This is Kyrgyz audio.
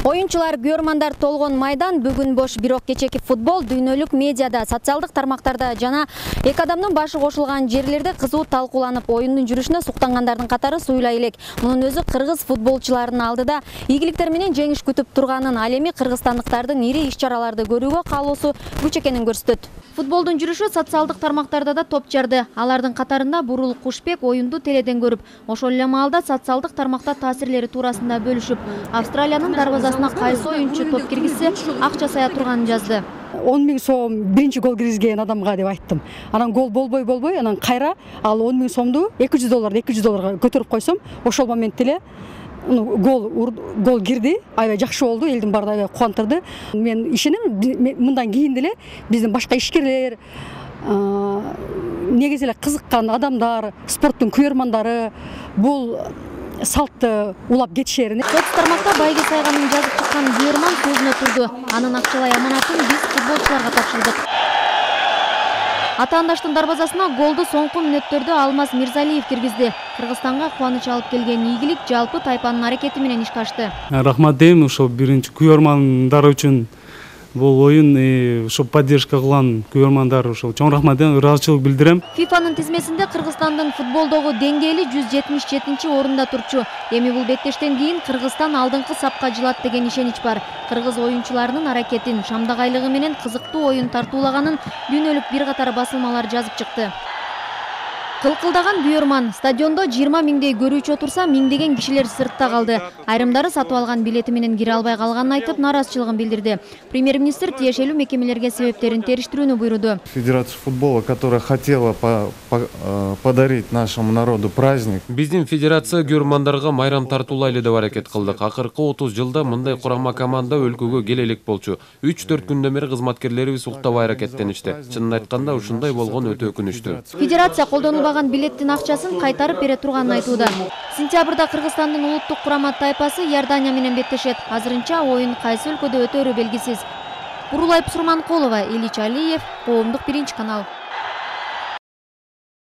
Оюнчулар көрмандар толгон майдан бүгүн бош, бирок кечеки футбол дүйнөлүк медиада, социалдык тармактарда жана эки адамдын башы кошулган жерлерде кызуу талкууланып, оюндун жүрүшүнө суктангандардын катары суйлай элек. Мунун өзү кыргыз футболчуларынын алдыда ийгиликтер менен жеңиш күтүп турганын, ал эми кыргызстандыктардын ири иш-чараларды көрүүгө каалоосу күч экенин көрсөтөт. Футболдун жүрүшү социалдык тармактарда да топ жарды. Алардын катарында Бурул Кушбек оюнду теледен көрүп, ошол эле маалда социалдык тармакта таасирлери туурасында бөлүшүп, Австралиянын дарбазасына кайсы оюнчу топ киргизсе акча сая турганын жазды. 10 000 сом биринчи гол киргизген адамга деп айттым. Анан гол болбой, анан кайра ал 10 000 сомду $200 көтөрүп койсом, ошол моментте эле гол кирди, аябай жакшы болду, элдин баары аябай кубандырды. Мен ишенем, мындан кийин деле биздин башка ишкерлер, негизи эле кызыккан адамдар, спорттун күйөрмандары бул салтты улап кетишерин. Соц тармакта байге сайганын жазып чыккан күйөрман сөзүнө турду. Анын акчалай аманатын биз футболчуларга тапшырдык. Атаандаштын дарбазасына голду соңку мүнөттөрдө Алмаз Мирзалиев киргизди. Кыргызстанга кубаныч алып келген ийгилик жалпы тайпанын аракети менен ишке ашты. Рахмат дейм ошо биринчи күйөрмандар үчүн. Бул оюн ошо поддержка кылган күйөрмандар ошо чоң рахмат дейм, ыраазычылык билдирем. ФИФАнын тизмесинде Кыргызстандын футболдогу деңгээли 177-орунда турчу. Эми бул беттештен кийин Кыргызстан алдыңкы сапка жылат деген ишенич бар. Кыргыз оюнчуларынын аракетин, шамдагайлыгы менен кызыктуу оюн тартуулаганын дүйнөлүк бир катар басылмалар жазып чыкты. Кылкылдаган күйөрман, стадиондо 20 000дей көрүүчү отурса, миңдеген кишилер сыртта калды. Айрымдары сатып алган билети менен кире албай калганын айтып, наразычылыгын билдирди. Премьер-министр тиешелүү мекемелерге себептерин териштирүүнү буйруду. Федерация футбола, которая хотела подарить нашему народу праздник. Биздин федерация күйөрмандарга майрам тартуулайлы деп аракет кылдык. Акыркы 30 жылда мындай курама команда өлкөгө келе элек болчу. 3-4 күндөн бери кызматкерлерибиз уктабай аракеттеништи. Чынын айтканда ушундай болгон өтө өкүнүчтүү. Федерация колдонулбаган билеттин акчасын кайтарып бере турганын айтууда. Сентябрда Кыргызстандын улуттук курама тайпасы Иордания менен беттешет. Азырынча оюн кайсы өлкөдө өтөөрү белгисиз. Бурулай Пусурманкулова, Ильич Алиев, Коомдук биринчи канал.